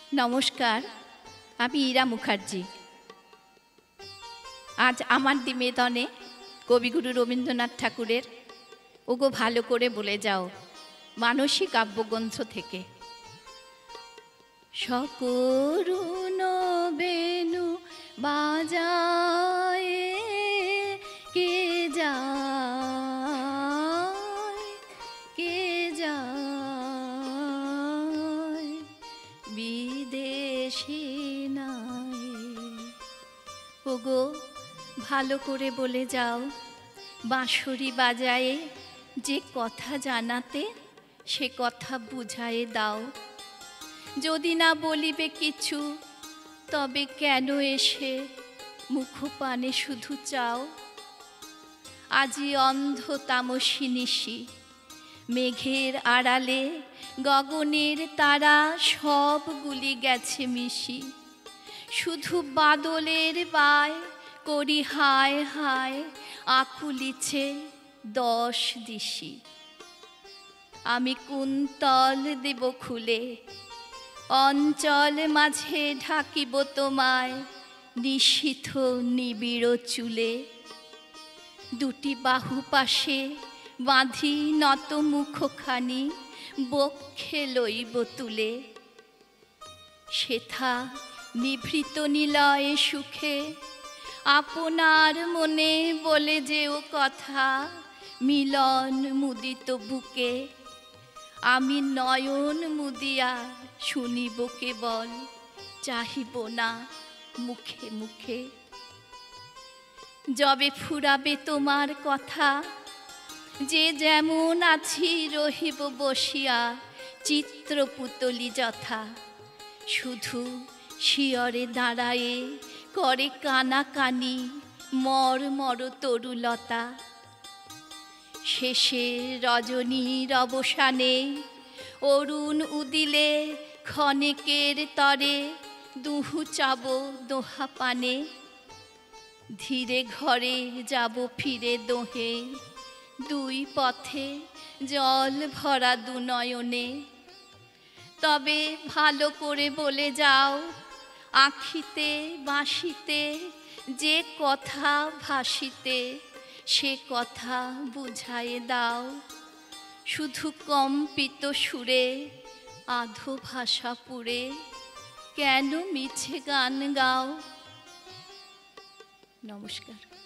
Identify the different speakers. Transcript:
Speaker 1: নমস্কার, আমি ইরা মুখার্জি। আজ আমার নিবেদনে কবিগুরু রবীন্দ্রনাথ ঠাকুরের ওগো ভালো করে বলে যাও মানসী কাব্যগ্রন্থ থেকে। সকরুণ বেণু বাজায় কে যায়, কে যায় বিদেশে নাই। ওগো ভালো করে বলে যাও বাঁশরি বাজায়ে যে কথা জানাতে সে কথা বুঝায়ে দাও। যদি না বলিবে কিছু তবে কেন এসে মুখপানে শুধু চাও। আজি অন্ধ তামসী নিশি, মেঘের আড়ালে গগনের তারা সবগুলি গেছে মিশি। শুধু বাদলের বায় করি হায় হায় আকুলিছে 10 দিশি। আমি কুন্তল দেব খুলে অঞ্চল মাঝে ঢাকিব তোমায় নিশীথ নিবিড় চুলে। দুটি বাহু পাশে বাঁধি নত মুখখানি বক্ষে লইব তুলে। সেথা নিভৃত নিলয়ে সুখে আপনার মনে বলে যেও কথা মিলন মুদিত বুকে। আমি নয়ন মুদিয়া শুনিব কেবল, চাহিব না মুখে মুখে। যবে ফুরাবে তোমার কথা যে যেমন আছি রহিব বসিয়া চিত্রপুতলি যথা। শুধু শিয়রে দাঁড়ায়ে করে কানাকানি মর মর তরুলতা। শেষে রজনীর অবসানে অরুণ উদিলে ক্ষণেকের তরে দুহু চাব দোহা পানে। ধীরে ঘরে যাব ফিরে দোহে দুই পথে জল ভরা দুনয়নে। তবে ভালো করে বলে যাও আঁখিতে বাঁশিতে যে কথা ভাসিতে সে কথা বুঝায়ে দাও। শুধু কম্পিত সুরে আধো ভাষা পুড়ে কেন মিছে গান গাও। নমস্কার।